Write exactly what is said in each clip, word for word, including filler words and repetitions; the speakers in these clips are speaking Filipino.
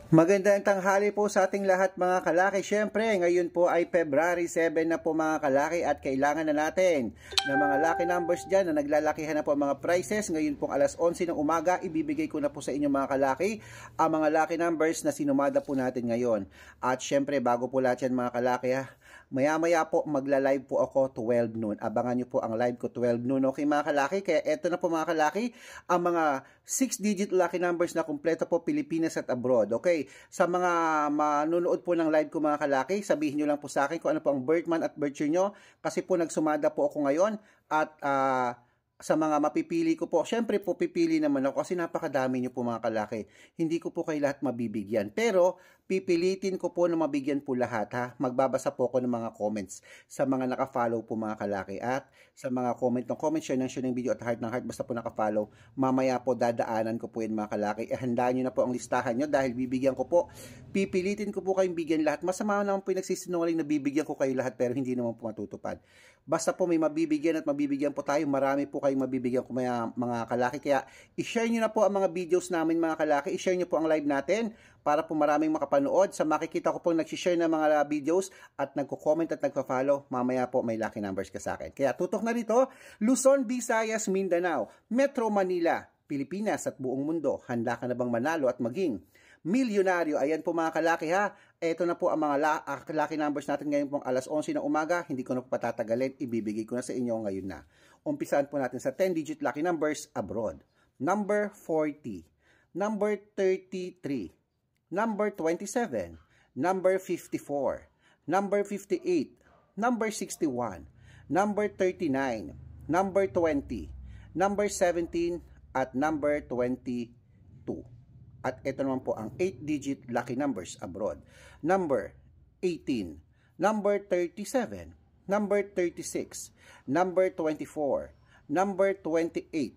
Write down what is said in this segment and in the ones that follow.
Magandang tanghali po sa ating lahat mga kalaki. Siyempre, ngayon po ay February seven na po mga kalaki at kailangan na natin ng mga lucky numbers dyan na naglalakihan na po mga prices. Ngayon pong alas onse ng umaga, ibibigay ko na po sa inyo mga kalaki ang mga lucky numbers na sinumada po natin ngayon. At siyempre, bago po lahat yan mga kalaki ha, maya-maya po magla-live po ako twelve noon. Abangan nyo po ang live ko twelve noon. Okay mga kalaki? Kaya eto na po mga kalaki, ang mga six digit lucky numbers na kumpleto po Pilipinas at abroad. Okay? Sa mga manunood po ng live ko mga kalaki, sabihin nyo lang po sa akin kung ano po ang birth month at birth year nyo. Kasi po nagsumada po ako ngayon at uh, sa mga mapipili ko po, syempre po pipili naman ako kasi napakadami nyo po mga kalaki. Hindi ko po kayo lahat mabibigyan. Pero pipilitin ko po na mabigyan po lahat ha. Magbabasa po ako ng mga comments sa mga nakafollow po mga kalaki. At sa mga comment ng comment, share ng share ng video at heart ng heart, basta po nakafollow. Mamaya po dadaanan ko po yun mga kalaki. Eh, handaan nyo na po ang listahan nyo dahil bibigyan ko po. Pipilitin ko po kayong bigyan lahat. Masama naman po yung nagsisinungaling na bibigyan ko kayo lahat pero hindi naman po matutupad. Basta po may mabibigyan at mabibigyan po tayo. Marami po kayong mabibigyan ko mga, mga kalaki. Kaya i-share nyo na po ang mga videos namin mga kalaki. I-share nyo po ang live natin para po maraming makapanood. Sa makikita ko po nag-share ng mga videos at nagko-comment at nagpa-follow, mamaya po may lucky numbers ka sa akin. Kaya tutok na rito, Luzon, Visayas, Mindanao, Metro Manila, Pilipinas at buong mundo. Handa ka na bang manalo at maging milyonaryo? Ayan po mga kalaki ha. Ito na po ang mga la uh, lucky numbers natin ngayon pong alas onse ng umaga. Hindi ko na po patatagalin. Ibibigay ko na sa inyo ngayon na. Umpisaan po natin sa ten digit lucky numbers abroad. Number forty. Number thirty-three. Number twenty-seven. Number fifty-four. Number fifty-eight. Number sixty-one. Number thirty-nine. Number twenty. Number seventeen. At number twenty-two. At ito naman po ang eight digit lucky numbers abroad. Number eighteen, number thirty-seven, number thirty-six, number twenty-four, number twenty-eight,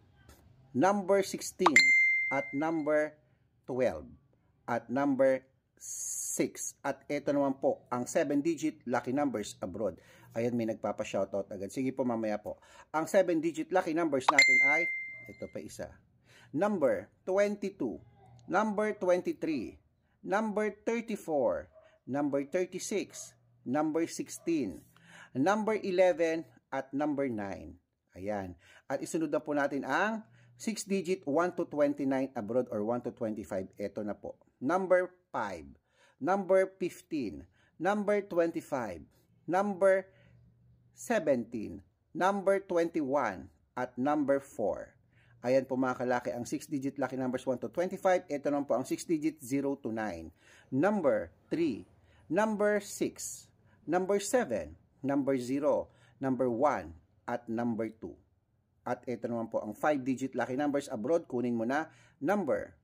number sixteen, at number twelve, at number six. At ito naman po ang seven digit lucky numbers abroad. Ayan, may nagpapa-shoutout agad. Sige po mamaya po. Ang seven digit lucky numbers natin ay, ito pa isa, number twenty-two, number twenty-three, number thirty-four, number thirty-six, number sixteen, number eleven, at number nine. Ayan. At isunod na po natin ang six digit one to twenty-nine abroad or one to twenty-five. Ito na po. Number five, number fifteen, number twenty-five, number seventeen, number twenty-one, at number four. Ayan po mga kalaki, ang six digit lucky numbers one to twenty-five. Ito naman po ang six digit zero to nine. Number three, number six, number seven, number zero, number one, at number two. At ito naman po ang five digit lucky numbers abroad. Kunin mo na. Number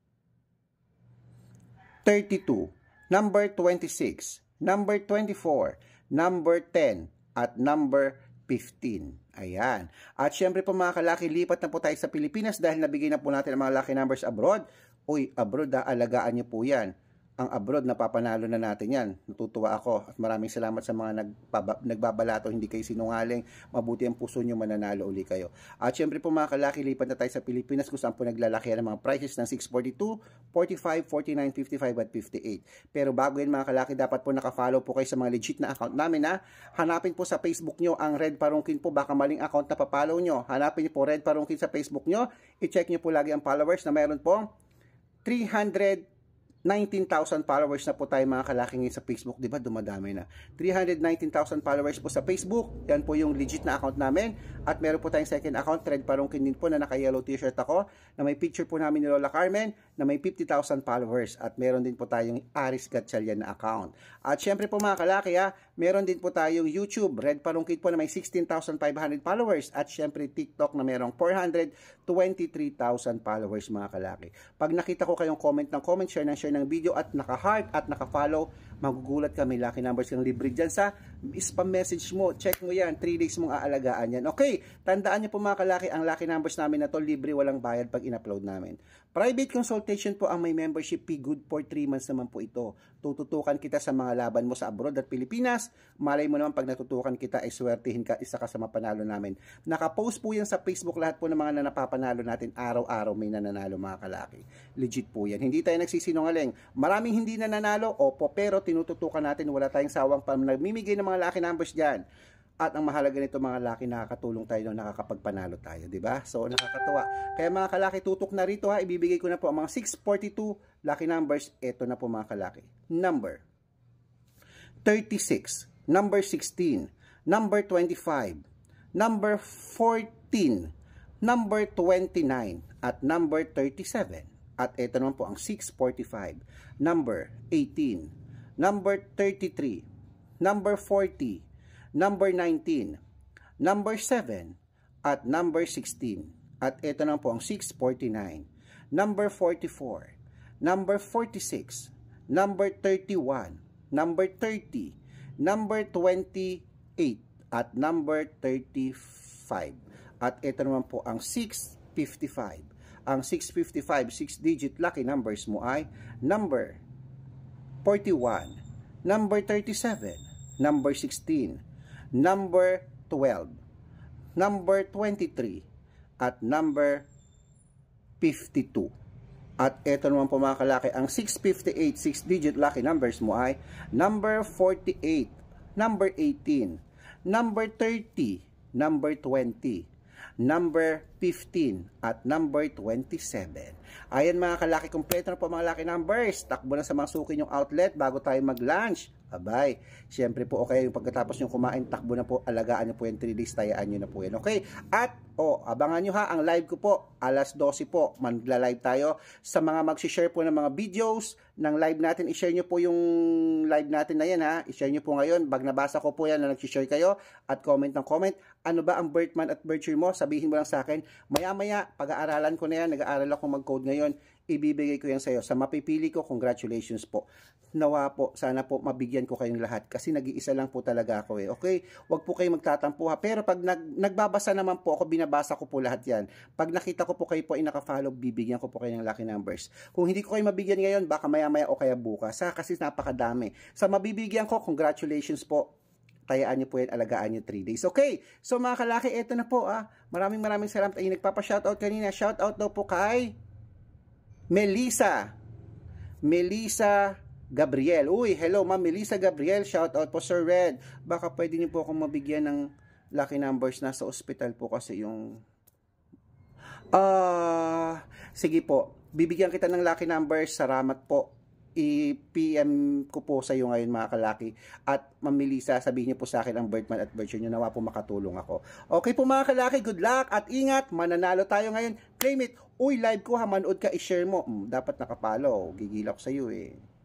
thirty-two, number twenty-six, number twenty-four, number ten, at number fifteen. Ayan. At syempre po mga kalaki, lipat na po tayo sa Pilipinas dahil nabigay na po natin ang mga lucky numbers abroad. Uy, abroad ha, alagaan niyo po yan. Ang abroad, napapanalo na natin yan. Natutuwa ako at maraming salamat sa mga nagbaba, nagbabalato. Hindi kayo sinungaling. Mabuti ang puso nyo, mananalo uli kayo. At syempre po mga kalaki, lipat na tayo sa Pilipinas kung saan po naglalaki ang mga prices ng six forty-two, forty-five, forty-nine, fifty-five at fifty-eight. Pero bago yun mga kalaki, dapat po nakafollow po kayo sa mga legit na account namin ha. Hanapin po sa Facebook nyo ang Red Parungkin po. Baka maling account na papalaw nyo. Hanapin nyo po Red Parungkin sa Facebook nyo. I-check nyo po lagi ang followers na mayroon pong three hundred nineteen thousand followers na po tayo mga kalaki ngayon sa Facebook. Diba? Dumadami na. three hundred nineteen thousand followers po sa Facebook. Yan po yung legit na account namin. At meron po tayong second account, Red Parungkin din po, na naka-yellow t-shirt ako, na may picture po namin ni Lola Carmen, na may fifty thousand followers. At meron din po tayong Aris Gatchalian na account. At syempre po mga kalaki ha, meron din po tayong YouTube, Red Parungkin po, na may sixteen thousand five hundred followers. At syempre TikTok na merong four hundred twenty-three thousand followers mga kalaki. Pag nakita ko kayong comment ng comment, share ng share ng video at naka-heart at naka-follow, magugulat kami. Lucky numbers yung libre dyan sa spam message mo. Check mo yan. three days mong aalagaan yan. Okay, tandaan nyo po mga kalaki, ang lucky numbers namin na to libre, walang bayad pag in-upload namin. Private consultation po ang may membership fee, good for three months naman po ito. Tututukan kita sa mga laban mo sa abroad at Pilipinas. Malay mo naman pag natutukan kita ay swertihin ka, isa ka sa mapanalo namin. Nakapost po yan sa Facebook, lahat po ng mga napapanalo natin, araw-araw may nananalo mga kalaki. Legit po yan. Hindi tayo nagsisinungaling. Maraming hindi nananalo, opo, pero tinututukan natin, wala tayong sawang pang nagmimigay ng mga lucky numbers dyan. At ang mahalaga nito mga laki, nakakatulong tayo nung nakakapagpanalo tayo, di ba? So nakakatuwa. Kaya mga kalaki, tutok na rito ha, ibibigay ko na po ang mga six forty-two lucky numbers. Ito na po mga kalaki. Number thirty-six, number sixteen, number twenty-five, number fourteen, number twenty-nine, at number thirty-seven. At ito naman po ang six forty-five, number eighteen, number thirty-three, number forty, number nineteen, number seven, at number sixteen. At ito na po ang six forty-nine, number forty-four, number forty-six, number thirty-one, number thirty, number twenty-eight, at number thirty-five. At ito naman po ang six fifty-five. Ang six fifty-five, six digit lucky numbers mo ay number forty-one, number thirty-seven, number sixteen, number twelve, number twenty-three, at number fifty-two. At ito naman po mga kalaki, ang six fifty-eight, six digit lucky numbers mo ay number forty-eight, number eighteen, number thirty, number twenty, number fifteen, at number twenty-seven. Ayan mga kalaki, kompleto na po mga lucky numbers. Takbo na sa mga suki yung outlet bago tayo mag-lunch. Abay, siyempre po, okay, yung pagkatapos nyo kumain, takbo na po, alagaan nyo po yung three days, tayaan nyo na po yan, okay? At, oh, abangan nyo ha, ang live ko po, alas dose po, magla-live tayo. Sa mga mag-share po ng mga videos ng live natin, i-share nyo po yung live natin na yan ha, i-share nyo po ngayon, bag nabasa ko po yan na nag-share kayo, at comment ng comment, ano ba ang birth month at birth year mo, sabihin mo lang sa akin, maya-maya, pag-aaralan ko na yan, nag-aaral ako mag-code ngayon, ibibigay ko yan sa iyo. Sa mapipili ko, congratulations po. Nawa po, sana po mabigyan ko kayong lahat kasi nag-iisa lang po talaga ako eh. Okay? Huwag po kayo magtatampo ha. Pero pag nag, nagbabasa naman po ako, binabasa ko po lahat yan. Pag nakita ko po kayo po ay nakafollow, bibigyan ko po kayo ng lucky numbers. Kung hindi ko kayo mabigyan ngayon, baka maya-maya o kaya bukas ha, kasi napakadami. Sa mabibigyan ko, congratulations po. Tayaan nyo po yan, alagaan nyo three days. Okay, so mga kalaki, eto na po ah. Maraming maraming salamat. Ay, nagpapa-shoutout kanina. Shoutout daw po kay Melissa. Melissa Gabriel. Uy, hello Ma'am Melissa Gabriel. Shoutout po Sir Red. Baka pwede niyo po akong mabigyan ng lucky numbers. Nasa ospital po kasi yung... Ah, uh, sige po. Bibigyan kita ng lucky numbers. Salamat po. I-P M ko po sa iyo ngayon mga kalaki. At Ma'am Melissa, sabihin niyo po sa akin ang birth month at birth year niyo. Nawa po makatulong ako. Okay po mga kalaki, good luck at ingat. Mananalo tayo ngayon. Claim it. Uy, live ko ha, manood ka, i-share mo. Hmm, dapat nakapalo. Gigil ako sa iyo eh.